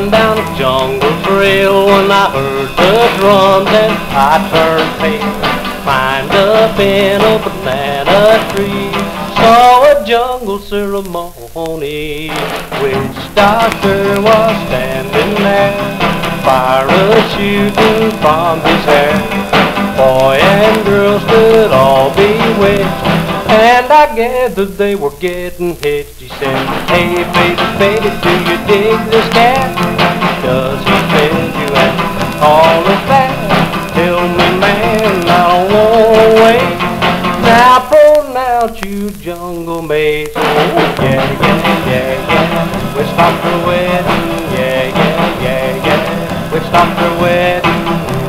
running down the jungle trail when I heard the drums and I turned pale. Climbed up in a banana tree, saw a jungle ceremony. Witch doctor was standing there, fire shooting from his hair. Boy and girl stood all bewitched, and I gathered they were getting hitched. He said, "Hey baby, baby, do you dig this cat? Does he tell you and all of that? Tell me, man, I don't wanna wait. Now pronounce you jungle maid." Oh yeah, yeah, yeah, yeah. Witch doctor wedding, yeah, yeah, yeah, yeah. Witch doctor wedding,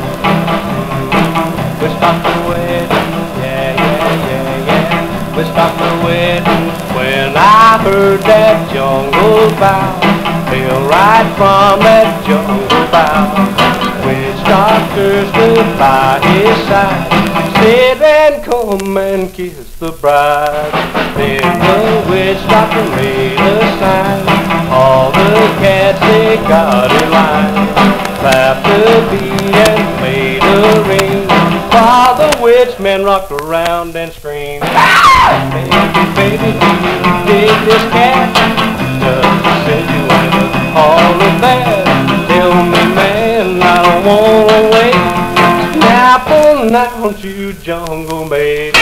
witch doctor wedding, yeah, yeah, yeah, yeah. Witch doctor wedding. When I heard that jungle bow, fell right from that jungle bow. Witch doctor stood by his side, said, "And come and kiss the bride." Then the witch doctor made a sign, all the cats they got in line, clapped a beat and made a ring, while the witch man rocked around and screamed, "Baby, baby, do you dig this cat? Does he send you into all of that? Tell me, man, I don't wanna wait. Now pronounce you jungle maid."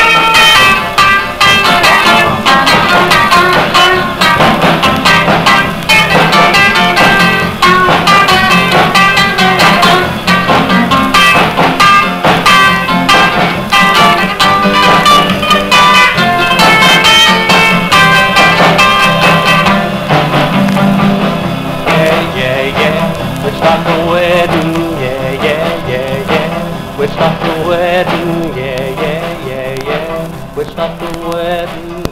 Witch doctor wedding, yeah, yeah, yeah, yeah. Witch doctor wedding, yeah, yeah, yeah, yeah. Witch doctor wedding.